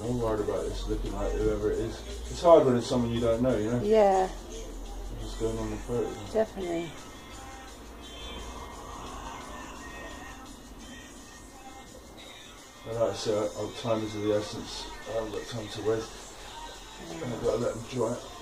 I'm all worried about this looking like whoever it is. It's hard when it's someone you don't know, you know? Yeah. What's going on in the photo? Definitely. And like I said, time is of the essence. I haven't got time to waste. And I've got to let them dry.